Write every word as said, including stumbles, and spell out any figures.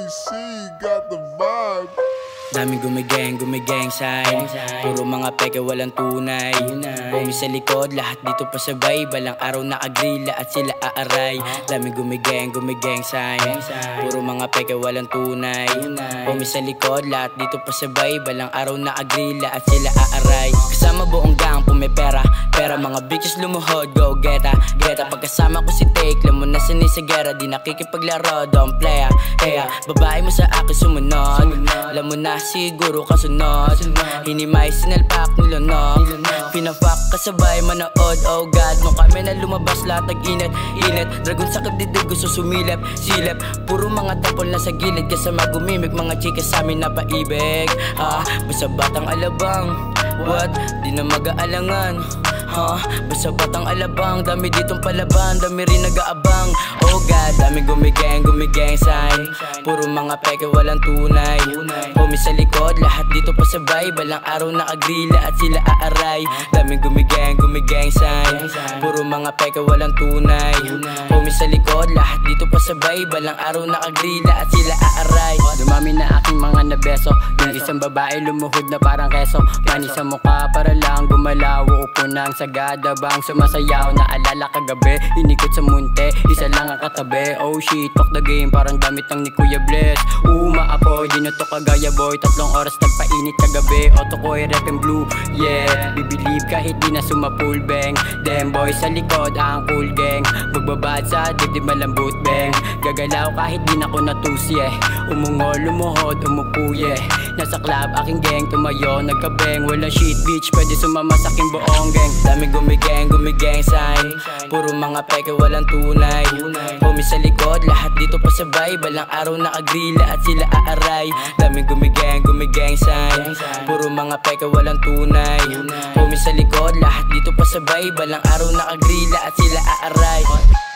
Dirty C got the vibe. Daming gumigeng, gumigeng sign. Puro mga peke walang tunay. Bumi sa likod, lahat dito pasabay. Balang araw nakagrila at sila aaray. Daming gumigeng, gumigeng sign. Puro mga peke walang tunay. Bumi sa likod, lahat dito pasabay. Balang araw nakagrila at sila aaray. Kasama buong gang, pumipera. Pera mga bitches lumuhod, go geta. Geta pagkasama ko si Take, lam mo na sinisagera. Di nakikipaglaro, don't playa. Kaya babae mo sa akin sumunod. Lam mo na siguro kasunod. Hinimay sinalpak nilunok. Pinafak kasabay manood. Oh God, no kami na lumabas lahat nag-init. Init, dragon sa kabdidig gusto sumilip. Silip, puro mga tapol na sa gilid. Kasama gumimik mga chika sa amin na paibig. Ah, basta batang alabang. What? Di na mag-aalangan. Huh? Basta batang alabang. Dami ditong palaban, dami rin nag-aabang. Oh God, dami gumigeng, gumigeng sign. Puro mga peke walang tunay. Homie sa likod, lahat dito pasabay. Balang araw nakagrila at sila aaray. Dami gumigeng, gumigeng sign. Puro mga peke walang tunay. Homie sa likod, lahat dito pasabay. Balang araw nakagrila at sila aaray. Dumami na aking mga nabeso. Yung isang babae lumuhod na parang keso. Mani sa mukha para lang gumalaw. Upo ng sagada bang sumasayaw. Naalala kagabi, inikot sa munti. Isa lang ang katabi. Oh shit, fuck the game. Parang damit ng ni Kuya Bless. Umaapoy, dinuto kagaya boy. Tatlong oras nagpainit kagabi. Auto ko ay red and blue, yeah. Bibilieve kahit di na sumapul bang. Damn boy sa likod ang cool gang. Magbabad sa dibdib malambot bang. Gagalaw kahit di na ko natusi eh. Umungol, lumuhod, umupo yeah. Nasa club aking gang tumayo nagkabeng. Wala shit bitch, pwede sumama sa aking buong gang. Dami gumigeng, gumigeng sign. Puro mga peke walang tunay. Homie sa likod, lahat dito pasabay. Balang araw nakagrila at sila aaray. Dami gumigeng, gumigeng sign. Puro mga peke walang tunay. Homie sa likod, lahat dito pasabay. Balang araw nakagrila at sila aaray.